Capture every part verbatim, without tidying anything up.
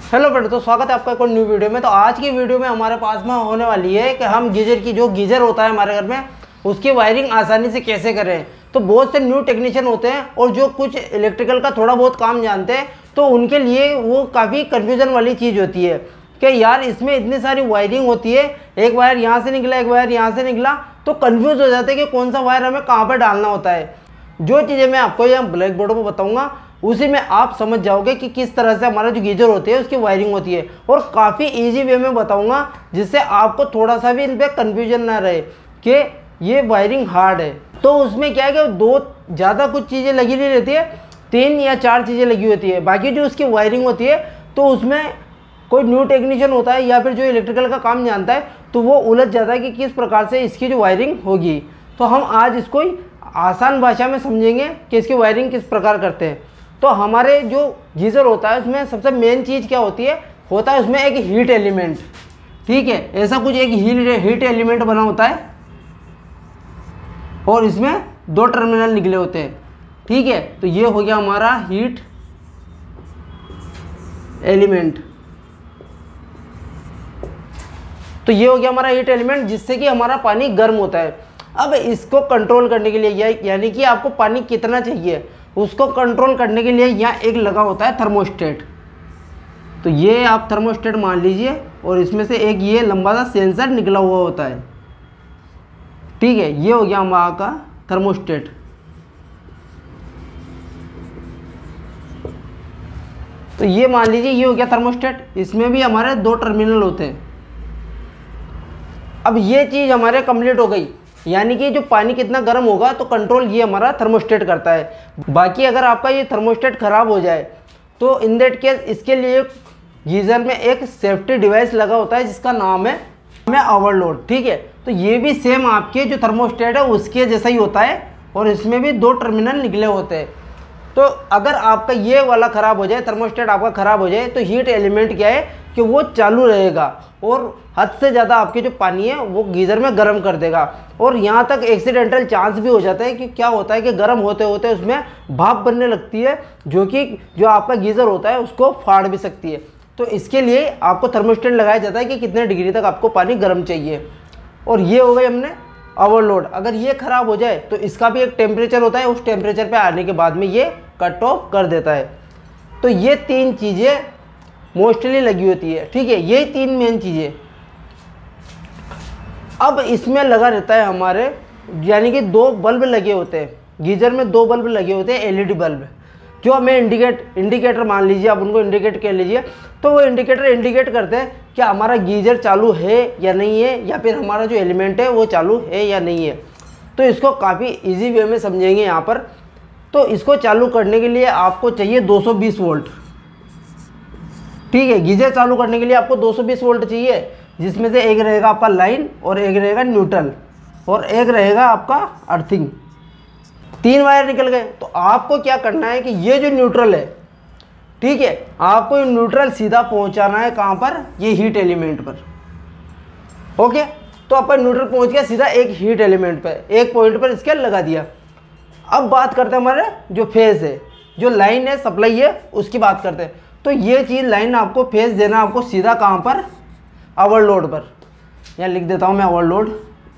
Hello friend, तो स्वागत है आपका एक और न्यू वीडियो में। तो आज की वीडियो में हमारे पास में होने वाली है कि हम गीजर की जो गीजर होता है हमारे घर में उसकी वायरिंग आसानी से कैसे करें। तो बहुत से न्यू टेक्नीशियन होते हैं और जो कुछ इलेक्ट्रिकल का थोड़ा बहुत काम जानते हैं, तो उनके लिए वो काफ़ी कन्फ्यूज़न वाली चीज़ होती है कि यार इसमें इतनी सारी वायरिंग होती है, एक वायर यहाँ से निकला एक वायर यहाँ से निकला, तो कन्फ्यूज़ हो जाते हैं कि कौन सा वायर हमें कहाँ पर डालना होता है। जो चीज़ें मैं आपको यहाँ ब्लैक बोर्ड पर बताऊँगा उसी में आप समझ जाओगे कि किस तरह से हमारा जो गीजर होती है उसकी वायरिंग होती है, और काफ़ी इजी वे में बताऊंगा जिससे आपको थोड़ा सा भी इन पर कन्फ्यूजन ना रहे कि ये वायरिंग हार्ड है। तो उसमें क्या है कि दो ज़्यादा कुछ चीज़ें लगी नहीं रहती है, तीन या चार चीज़ें लगी होती है। बाकी जो उसकी वायरिंग होती है तो उसमें कोई न्यू टेक्नीशियन होता है या फिर जो इलेक्ट्रिकल का काम जानता है तो वो उलझ जाता है कि किस प्रकार से इसकी जो वायरिंग होगी। तो हम आज इसको आसान भाषा में समझेंगे कि इसकी वायरिंग किस प्रकार करते हैं। तो हमारे जो गीज़र होता है उसमें सबसे मेन चीज़ क्या होती है, होता है उसमें एक हीट एलिमेंट। ठीक है, ऐसा कुछ एक हीट हीट एलिमेंट बना होता है और इसमें दो टर्मिनल निकले होते हैं। ठीक है, तो ये हो गया हमारा हीट एलिमेंट। तो ये हो गया हमारा हीट एलिमेंट जिससे कि हमारा पानी गर्म होता है। अब इसको कंट्रोल करने के लिए, यानी कि आपको पानी कितना चाहिए उसको कंट्रोल करने के लिए यहाँ एक लगा होता है थर्मोस्टेट। तो ये आप थर्मोस्टेट मान लीजिए और इसमें से एक ये लंबा सा सेंसर निकला हुआ होता है। ठीक है, ये हो गया हमारा का थर्मोस्टेट। तो ये मान लीजिए ये हो गया थर्मोस्टेट, इसमें भी हमारे दो टर्मिनल होते हैं। अब ये चीज़ हमारे कंप्लीट हो गई, यानी कि जो पानी कितना गर्म होगा तो कंट्रोल ये हमारा थर्मोस्टेट करता है। बाकी अगर आपका ये थर्मोस्टेट ख़राब हो जाए तो इन दैट केस इसके लिए गीज़र में एक सेफ्टी डिवाइस लगा होता है जिसका नाम है में ओवरलोड। ठीक है, तो ये भी सेम आपके जो थर्मोस्टेट है उसके जैसा ही होता है और इसमें भी दो टर्मिनल निकले होते हैं। तो अगर आपका ये वाला ख़राब हो जाए, थर्मोस्टेट आपका ख़राब हो जाए, तो हीट एलिमेंट क्या है कि वो चालू रहेगा और हद से ज़्यादा आपके जो पानी है वो गीज़र में गर्म कर देगा। और यहाँ तक एक्सीडेंटल चांस भी हो जाता है कि क्या होता है कि गर्म होते होते उसमें भाप बनने लगती है जो कि जो आपका गीज़र होता है उसको फाड़ भी सकती है। तो इसके लिए आपको थर्मोस्टेट लगाया जाता है कि कितने डिग्री तक आपको पानी गर्म चाहिए। और ये हो गई हमने ओवरलोड। अगर ये ख़राब हो जाए तो इसका भी एक टेम्परेचर होता है, उस टेम्परेचर पे आने के बाद में ये कट ऑफ कर देता है। तो ये तीन चीज़ें मोस्टली लगी होती है। ठीक है, ये तीन मेन चीज़ें। अब इसमें लगा रहता है हमारे, यानी कि दो बल्ब लगे होते हैं गीज़र में, दो बल्ब लगे होते हैं एलईडी बल्ब, जो हमें इंडिकेट इंडिकेटर मान लीजिए, आप उनको इंडिकेट कर लीजिए। तो वो इंडिकेटर इंडिकेट करते हैं कि हमारा गीज़र चालू है या नहीं है, या फिर हमारा जो एलिमेंट है वो चालू है या नहीं है। तो इसको काफ़ी इजी वे में समझेंगे यहाँ पर। तो इसको चालू करने के लिए आपको चाहिए दो सौ बीस वोल्ट। ठीक है, गीज़र चालू करने के लिए आपको दो सौ बीस वोल्ट चाहिए, जिसमें से एक रहेगा आपका लाइन और एक रहेगा न्यूट्रल और एक रहेगा आपका अर्थिंग। तीन वायर निकल गए। तो आपको क्या करना है कि ये जो न्यूट्रल है, ठीक है, आपको ये न्यूट्रल सीधा पहुंचाना है कहाँ पर, ये हीट एलिमेंट पर। ओके, तो अपन न्यूट्रल पहुंच गया सीधा एक हीट एलिमेंट पर, एक पॉइंट पर इसके लगा दिया। अब बात करते हैं हमारे जो फेज है, जो लाइन है, सप्लाई है, उसकी बात करते हैं। तो ये चीज़ लाइन आपको फेज देना आपको सीधा कहाँ पर, ओवरलोड पर। यहाँ लिख देता हूँ मैं ओवरलोड।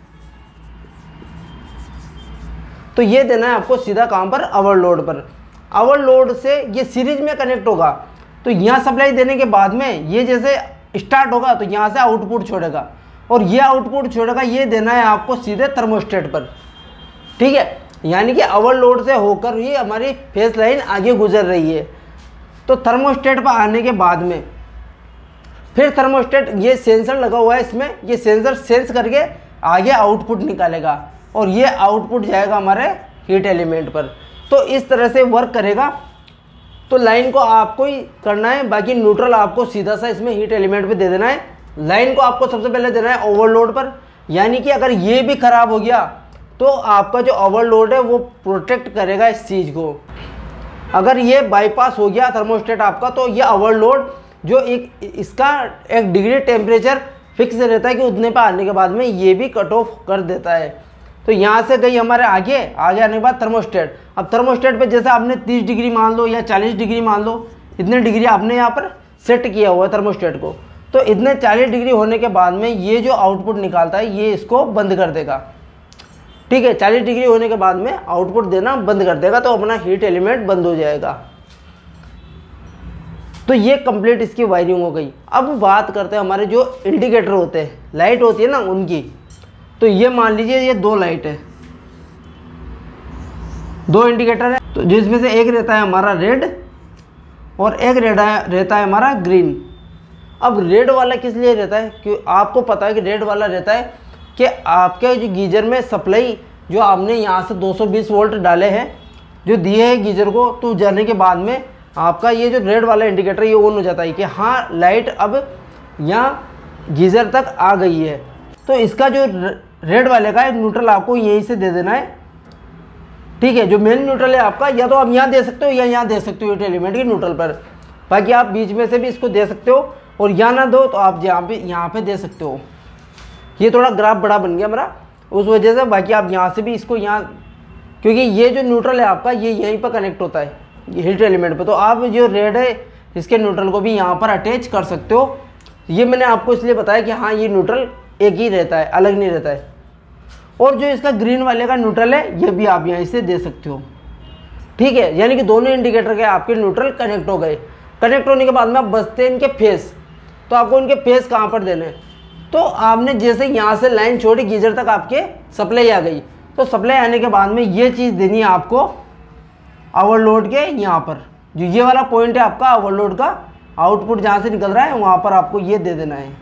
तो ये देना है आपको सीधा कहाँ पर, ओवरलोड पर। ओवरलोड से ये सीरीज में कनेक्ट होगा। तो यहाँ सप्लाई देने के बाद में ये जैसे स्टार्ट होगा तो यहाँ से आउटपुट छोड़ेगा और ये आउटपुट छोड़ेगा, ये देना है आपको सीधे थर्मोस्टेट पर। ठीक है, यानी कि ओवरलोड से होकर ये हमारी फेस लाइन आगे गुजर रही है। तो थर्मोस्टेट पर आने के बाद में फिर थर्मोस्टेट, ये सेंसर लगा हुआ है इसमें, ये सेंसर सेंस करके आगे आउटपुट निकालेगा और ये आउटपुट जाएगा हमारे हीट एलिमेंट पर। तो इस तरह से वर्क करेगा। तो लाइन को आपको ही करना है, बाकी न्यूट्रल आपको सीधा सा इसमें हीट एलिमेंट पे दे देना है। लाइन को आपको सबसे पहले देना है ओवरलोड पर, यानी कि अगर ये भी खराब हो गया तो आपका जो ओवरलोड है वो प्रोटेक्ट करेगा इस चीज़ को। अगर ये बाईपास हो गया थर्मोस्टेट आपका, तो ये ओवरलोड जो एक इसका एक डिग्री टेम्परेचर फिक्स रहता है कि उतने पर आने के बाद में ये भी कट ऑफ कर देता है। तो यहाँ से गई हमारे आगे आगे आने के बाद थर्मोस्टेट। अब थर्मोस्टेट पे जैसे आपने तीस डिग्री मान लो या चालीस डिग्री मान लो, इतने डिग्री आपने यहाँ पर सेट किया हुआ है थर्मोस्टेट को। तो इतने चालीस डिग्री होने के बाद में ये जो आउटपुट निकालता है ये इसको बंद कर देगा। ठीक है, चालीस डिग्री होने के बाद में आउटपुट देना बंद कर देगा, तो अपना हीट एलिमेंट बंद हो जाएगा। तो ये कंप्लीट इसकी वायरिंग हो गई। अब बात करते हैं हमारे जो इंडिकेटर होते हैं, लाइट होती है ना उनकी। तो ये मान लीजिए ये दो लाइट है, दो इंडिकेटर है, तो जिसमें से एक रहता है हमारा रेड और एक रहता है हमारा ग्रीन। अब रेड वाला किस लिए रहता है, क्यों आपको पता है कि रेड वाला रहता है कि आपके जो गीजर में सप्लाई जो आपने यहाँ से दो सौ बीस वोल्ट डाले हैं जो दिए हैं गीजर को, तो जाने के बाद में आपका ये जो रेड वाला इंडिकेटर ये ऑन हो जाता है कि हाँ लाइट अब यहाँ गीजर तक आ गई है। तो इसका जो रेड वाले का न्यूट्रल आपको यहीं से दे देना है। ठीक है, जो मेन न्यूट्रल है आपका, या तो आप यहाँ दे सकते हो या यहाँ दे सकते हो हीट एलिमेंट के न्यूट्रल पर, बाकी आप बीच में से भी इसको दे सकते हो, और यहाँ ना दो तो आप यहाँ पे यहाँ पे दे सकते हो। ये थोड़ा ग्राफ बड़ा बन गया मेरा उस वजह से, बाकी आप यहाँ से भी इसको यहाँ, क्योंकि ये जो न्यूट्रल है आपका ये यहीं पर कनेक्ट होता है हीट एलिमेंट पे, तो आप जो रेड है इसके न्यूट्रल को भी यहाँ पर अटैच कर सकते हो। ये मैंने आपको इसलिए बताया कि हाँ ये न्यूट्रल एक ही रहता है, अलग नहीं रहता है। और जो इसका ग्रीन वाले का न्यूट्रल है ये भी आप यहाँ से दे सकते हो। ठीक है, यानी कि दोनों इंडिकेटर के आपके न्यूट्रल कनेक्ट हो गए। कनेक्ट होने के बाद में अब बचते हैं इनके फेस। तो आपको इनके फेस कहाँ पर देने हैं, तो आपने जैसे यहाँ से लाइन छोड़ी गीजर तक आपके सप्लाई आ गई, तो सप्लाई आने के बाद में ये चीज़ देनी है आपको ओवरलोड के यहाँ पर, जो ये वाला पॉइंट है आपका ओवरलोड का, आउटपुट जहाँ से निकल रहा है वहाँ पर आपको ये दे देना है।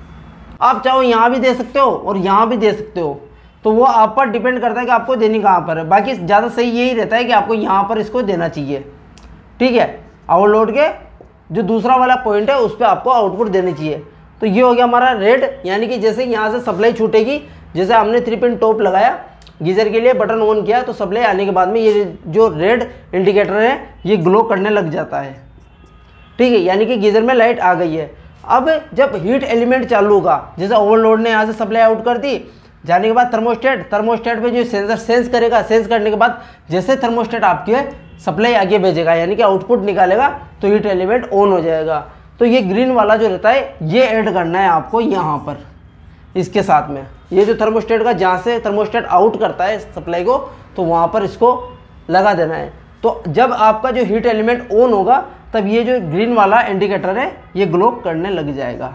आप चाहो यहाँ भी दे सकते हो और यहाँ भी दे सकते हो, तो वो आप पर डिपेंड करता है कि आपको देनी कहाँ पर है। बाकी ज़्यादा सही यही रहता है कि आपको यहाँ पर इसको देना चाहिए। ठीक है, ओवरलोड के जो दूसरा वाला पॉइंट है उस पर आपको आउटपुट देनी चाहिए। तो ये हो गया हमारा रेड, यानी कि जैसे यहाँ से सप्लाई छूटेगी, जैसे हमने थ्री पिन टॉप लगाया गीजर के लिए, बटन ऑन किया, तो सप्लाई आने के बाद में ये जो रेड इंडिकेटर है ये ग्लो करने लग जाता है। ठीक है, यानी कि गीजर में लाइट आ गई है। अब जब हीट एलिमेंट चालू होगा, जैसे ओवरलोड ने यहाँ से सप्लाई आउट कर दी, जाने के बाद थर्मोस्टेट थर्मोस्टेट पे जो सेंसर सेंस करेगा, सेंस करने के बाद जैसे थर्मोस्टेट आपकी सप्लाई आगे भेजेगा, यानी कि आउटपुट निकालेगा, तो हीट एलिमेंट ऑन हो जाएगा। तो ये ग्रीन वाला जो रहता है ये ऐड करना है आपको यहाँ पर इसके साथ में। ये जो थर्मोस्टेट का जहाँ से थर्मोस्टेट आउट करता है सप्लाई को, तो वहाँ पर इसको लगा देना है। तो जब आपका जो हीट एलिमेंट ऑन होगा तब ये जो ग्रीन वाला इंडिकेटर है ये ग्लो करने लग जाएगा।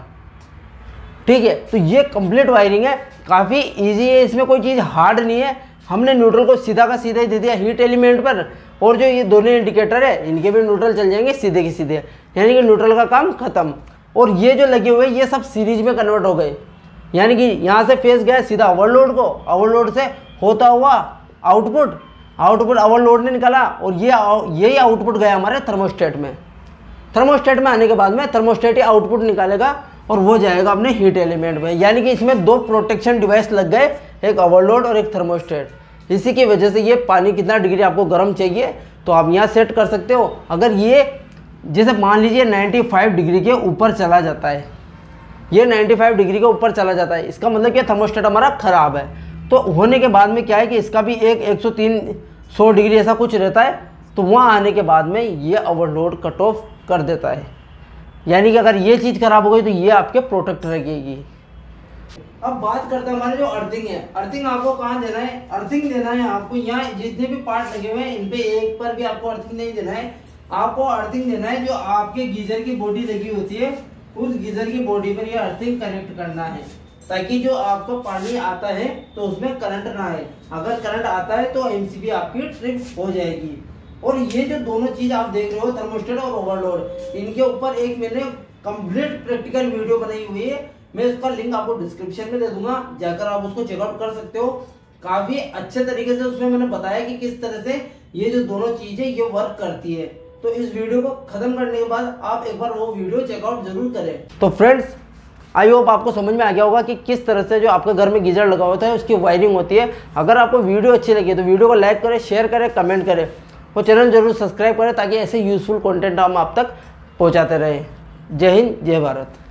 ठीक है, तो ये कंप्लीट वायरिंग है, काफ़ी इजी है, इसमें कोई चीज़ हार्ड नहीं है। हमने न्यूट्रल को सीधा का सीधा ही दे दिया हीट एलिमेंट पर, और जो ये दोनों इंडिकेटर है इनके भी न्यूट्रल चल जाएंगे सीधे के सीधे, यानी कि न्यूट्रल का काम खत्म। और ये जो लगे हुए ये सब सीरीज में कन्वर्ट हो गए, यानी कि यहाँ से फेस गया सीधा ओवरलोड को, ओवरलोड से होता हुआ आउटपुट, आउटपुट ओवरलोड ने निकाला, और ये यही आउटपुट गया हमारे थर्मोस्टेट में। थर्मोस्टेट में आने के बाद में थर्मोस्टेट ही आउटपुट निकालेगा और वो जाएगा अपने हीट एलिमेंट में, यानी कि इसमें दो प्रोटेक्शन डिवाइस लग गए, एक ओवरलोड और एक थर्मोस्टेट। इसी की वजह से ये पानी कितना डिग्री आपको गर्म चाहिए तो आप यहाँ सेट कर सकते हो। अगर ये जैसे मान लीजिए पचानवे डिग्री के ऊपर चला जाता है, ये पचानवे डिग्री के ऊपर चला जाता है, इसका मतलब कि थर्मोस्टेट हमारा ख़राब है। तो होने के बाद में क्या है कि इसका भी एक एक सौ तीन सौ डिग्री ऐसा कुछ रहता है, तो वहाँ आने के बाद में ये ओवरलोड कट ऑफ कर देता है, यानी कि अगर ये चीज़ खराब हो गई तो ये आपके प्रोटेक्ट रहेगी। अब बात करते हैं हमारे जो अर्थिंग है, अर्थिंग आपको कहाँ देना है, अर्थिंग देना है आपको यहाँ जितने भी पार्ट लगे हुए हैं इन पे एक पर भी आपको अर्थिंग नहीं देना है, आपको अर्थिंग देना है जो आपके गीजर की बॉडी लगी होती है उस गीजर की बॉडी पर ये अर्थिंग कनेक्ट करना है, ताकि जो आपको पानी आता है तो उसमें करंट ना आए। अगर करंट आता है तो एमसीबी आपकी ट्रिप हो जाएगी। और ये जो दोनों चीज आप देख रहे हो थर्मोस्टेट और ओवरलोड, इनके ऊपर एक मैंने कंप्लीट प्रैक्टिकल वीडियो बनाई हुई है, मैं इसका लिंक आपको डिस्क्रिप्शन में दे दूंगा, जाकर आप उसको चेकआउट कर सकते हो। काफी अच्छे तरीके से उसमें मैंने बताया कि किस तरह से ये जो दोनों चीजें ये वर्क करती है। तो इस वीडियो को खत्म करने के बाद आप एक बार वो वीडियो चेकआउट जरूर करें। तो फ्रेंड्स आई होप आपको समझ में आ गया होगा कि किस तरह से जो आपके घर में गीजर लगा होता है उसकी वायरिंग होती है। अगर आपको वीडियो अच्छी लगी तो वीडियो को लाइक करें, शेयर करें, कमेंट करें और चैनल जरूर सब्सक्राइब करें ताकि ऐसे यूजफुल कंटेंट हम आप तक पहुंचाते रहें। जय हिंद, जय भारत।